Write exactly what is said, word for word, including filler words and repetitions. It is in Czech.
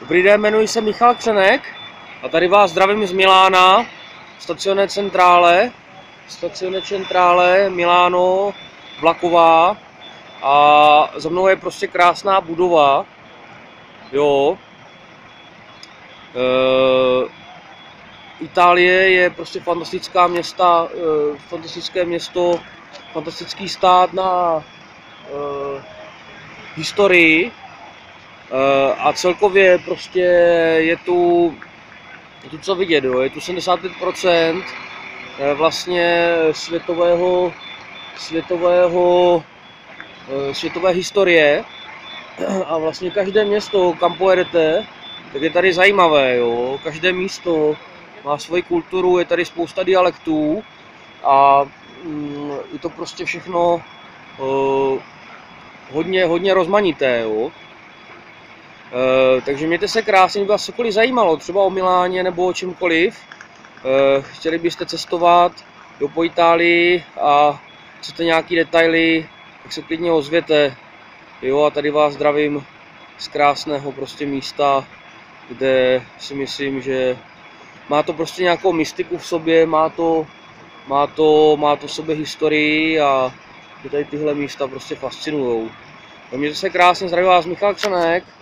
Dobrý den, jmenuji se Michal Křenek a tady vás zdravím z Milána, Stazione Centrale, Stazione Centrale, Miláno, vlaková, a za mnou je prostě krásná budova, jo. E, Itálie je prostě fantastická města, e, fantastické město, fantastický stát na e, historii. A celkově prostě je tu, je tu co vidět, jo. Je tu sedmdesát pět procent vlastně světového, světového, světové historie a vlastně každé město, kam pojedete, tak je tady zajímavé, jo. Každé místo má svoji kulturu, je tady spousta dialektů a mm, je to prostě všechno uh, hodně, hodně rozmanité, jo. Uh, takže mějte se krásně, kdyby vás cokoliv zajímalo, třeba o Miláně nebo o čemkoliv. Uh, chtěli byste cestovat do po Itálii a chcete nějaký detaily, tak se klidně ozvěte. Jo, a tady vás zdravím z krásného prostě místa, kde si myslím, že má to prostě nějakou mystiku v sobě, má to, má to, má to v sobě historii a tady tyhle místa prostě fascinujou. Mějte se krásně, zdravím vás Michal Křenek.